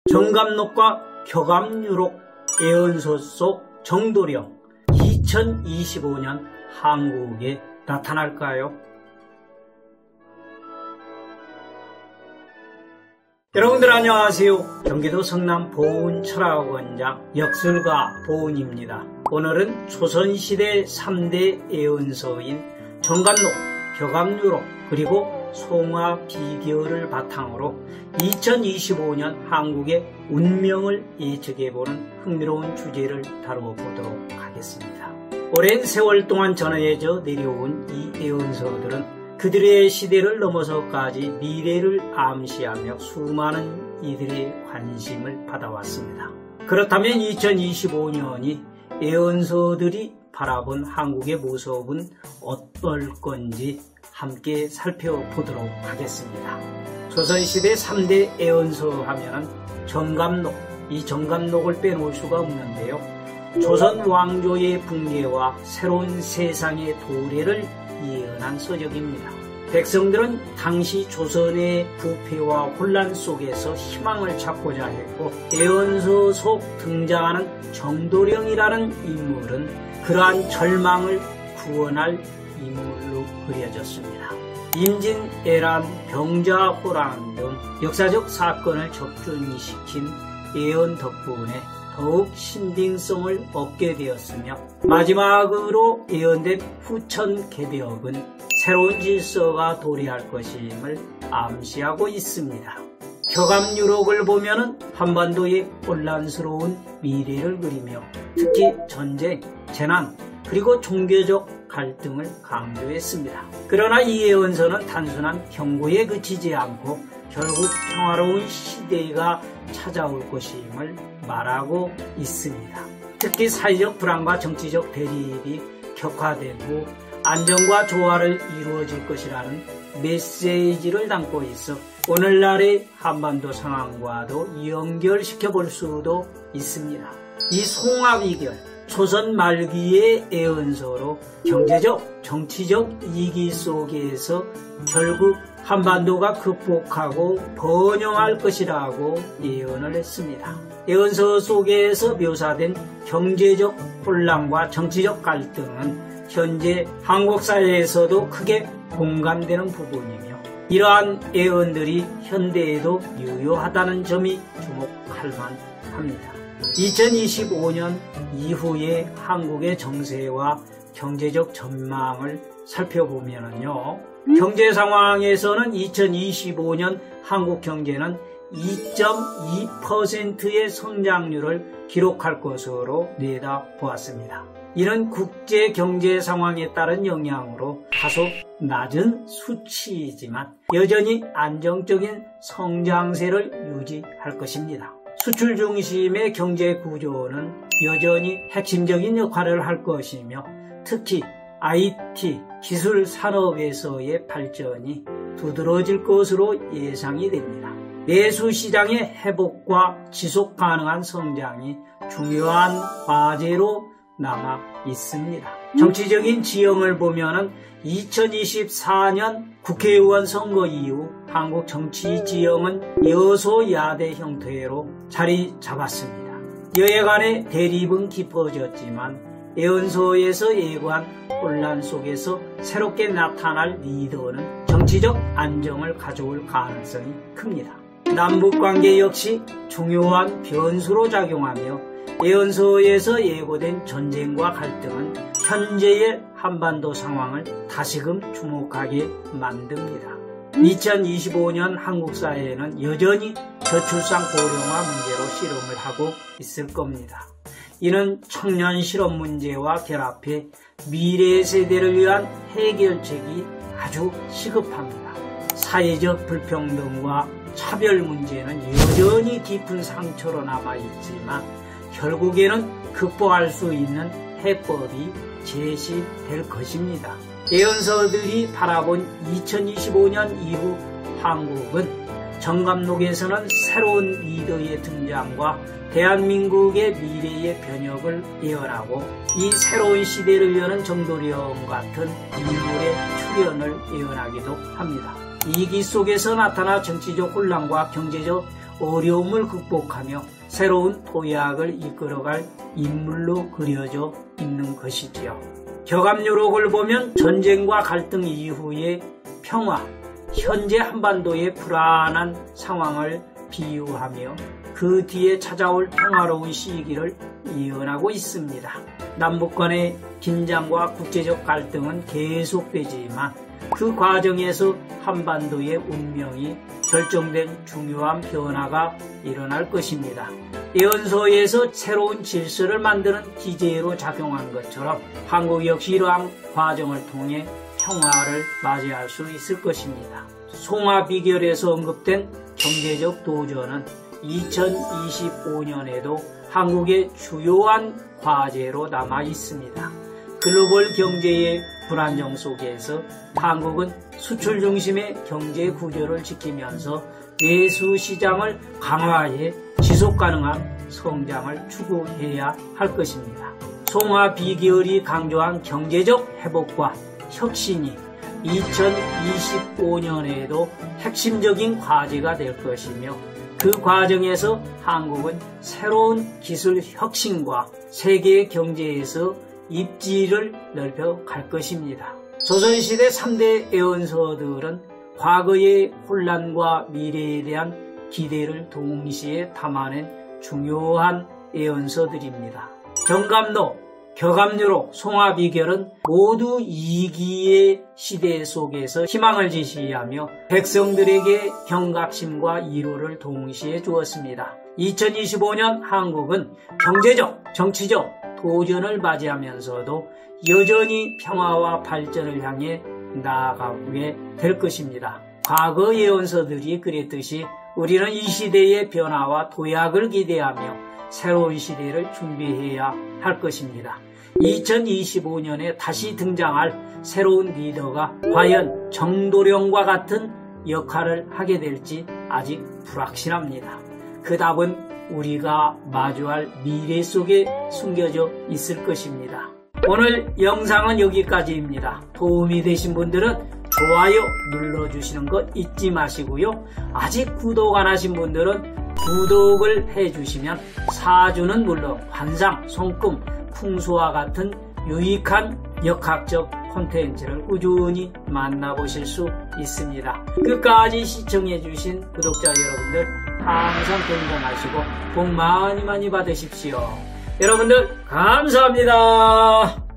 정감록과 격암유록 애언서 속 정도령 2025년 한국에 나타날까요? 여러분들 안녕하세요. 경기도 성남 보은철학원장 역술가 보은입니다. 오늘은 조선시대 3대 애언서인 정감록, 격암유록 그리고 송화비결을 바탕으로 2025년 한국의 운명을 예측해보는 흥미로운 주제를 다뤄보도록 하겠습니다. 오랜 세월 동안 전해져 내려온 이 애언서들은 그들의 시대를 넘어서까지 미래를 암시하며 수많은 이들의 관심을 받아왔습니다. 그렇다면 2025년이 애언서들이 바라본 한국의 모습은 어떨 건지 함께 살펴보도록 하겠습니다. 조선시대 3대 애언서 하면 정감록, 이 정감록을 빼놓을 수가 없는데요. 조선 왕조의 붕괴와 새로운 세상의 도래를 예언한 서적입니다. 백성들은 당시 조선의 부패와 혼란 속에서 희망을 찾고자 했고, 애언서 속 등장하는 정도령이라는 인물은 그러한 절망을 구원할 인물로 그려졌습니다. 임진애란, 병자호란 등 역사적 사건을 적중시킨 애언 덕분에 더욱 신빙성을 얻게 되었으며, 마지막으로 예언된 후천개벽은 새로운 질서가 도래할 것임을 암시하고 있습니다. 격암유록을 보면 한반도의 혼란스러운 미래를 그리며 특히 전쟁, 재난, 그리고 종교적 갈등을 강조했습니다. 그러나 이 예언서는 단순한 경고에 그치지 않고 결국 평화로운 시대가 찾아올 것임을 말하고 있습니다. 특히 사회적 불안과 정치적 대립이 격화된 후 안정과 조화를 이루어질 것이라는 메시지를 담고 있어 오늘날의 한반도 상황과도 연결시켜 볼 수도 있습니다. 이 송화비결, 조선 말기의 애언서로 경제적, 정치적 위기 속에서 결국 한반도가 극복하고 번영할 것이라고 예언을 했습니다. 애언서 속에서 묘사된 경제적 혼란과 정치적 갈등은 현재 한국 사회에서도 크게 공감되는 부분이며, 이러한 애언들이 현대에도 유효하다는 점이 주목할 만합니다. 2025년 이후의 한국의 정세와 경제적 전망을 살펴보면요, 경제 상황에서는 2025년 한국 경제는 2.2%의 성장률을 기록할 것으로 내다보았습니다. 이는 국제 경제 상황에 따른 영향으로 다소 낮은 수치이지만 여전히 안정적인 성장세를 유지할 것입니다. 수출 중심의 경제 구조는 여전히 핵심적인 역할을 할 것이며, 특히 IT, 기술 산업에서의 발전이 두드러질 것으로 예상이 됩니다. 내수 시장의 회복과 지속 가능한 성장이 중요한 과제로 남아 있습니다. 정치적인 지형을 보면 2024년 국회의원 선거 이후 한국 정치 지형은 여소야대 형태로 자리 잡았습니다. 여야 간의 대립은 깊어졌지만 애언서에서 예고한 혼란 속에서 새롭게 나타날 리더는 정치적 안정을 가져올 가능성이 큽니다. 남북관계 역시 중요한 변수로 작용하며 애언서에서 예고된 전쟁과 갈등은 현재의 한반도 상황을 다시금 주목하게 만듭니다. 2025년 한국 사회는 여전히 저출산 고령화 문제로 실험을 하고 있을 겁니다. 이는 청년 실업 문제와 결합해 미래 세대를 위한 해결책이 아주 시급합니다. 사회적 불평등과 차별 문제는 여전히 깊은 상처로 남아있지만 결국에는 극복할 수 있는 해법이 제시될 것입니다. 애언서들이 바라본 2025년 이후 한국은 정감록에서는 새로운 리더의 등장과 대한민국의 미래의 변혁을 예언하고, 이 새로운 시대를 여는 정도령 같은 인물의 출현을 예언하기도 합니다. 위기 속에서 나타나 정치적 혼란과 경제적 어려움을 극복하며 새로운 도약을 이끌어갈 인물로 그려져 있는 것이지요. 격암유록을 보면 전쟁과 갈등 이후의 평화, 현재 한반도의 불안한 상황을 비유하며 그 뒤에 찾아올 평화로운 시기를 예언하고 있습니다. 남북 간의 긴장과 국제적 갈등은 계속되지만 그 과정에서 한반도의 운명이 결정된 중요한 변화가 일어날 것입니다. 예언서에서 새로운 질서를 만드는 기제로 작용한 것처럼 한국 역시 이러한 과정을 통해 평화를 맞이할 수 있을 것입니다. 송화 비결에서 언급된 경제적 도전은 2025년에도 한국의 주요한 과제로 남아 있습니다. 글로벌 경제의 불안정 속에서 한국은 수출 중심의 경제 구조를 지키면서 내수 시장을 강화해 지속 가능한 성장을 추구해야 할 것입니다. 송화 비결이 강조한 경제적 회복과 혁신이 2025년에도 핵심적인 과제가 될 것이며 그 과정에서 한국은 새로운 기술 혁신과 세계 경제에서 입지를 넓혀 갈 것입니다. 조선시대 3대 예언서들은 과거의 혼란과 미래에 대한 기대를 동시에 담아낸 중요한 예언서들입니다. 정감록, 격암유록, 송화비결은 모두 이기의 시대 속에서 희망을 제시하며 백성들에게 경각심과 위로를 동시에 주었습니다. 2025년 한국은 경제적, 정치적 도전을 맞이하면서도 여전히 평화와 발전을 향해 나아가게 될 것입니다. 과거 예언서들이 그랬듯이 우리는 이 시대의 변화와 도약을 기대하며 새로운 시대를 준비해야 할 것입니다. 2025년에 다시 등장할 새로운 리더가 과연 정도령과 같은 역할을 하게 될지 아직 불확실합니다. 그 답은 우리가 마주할 미래 속에 숨겨져 있을 것입니다. 오늘 영상은 여기까지입니다. 도움이 되신 분들은 좋아요 눌러주시는 거 잊지 마시고요. 아직 구독 안 하신 분들은 구독을 해주시면 사주는 물론 환상, 손금, 풍수와 같은 유익한 역학적 콘텐츠를 꾸준히 만나보실 수 있습니다. 끝까지 시청해주신 구독자 여러분들 항상 건강하시고 복 많이 받으십시오. 여러분들 감사합니다.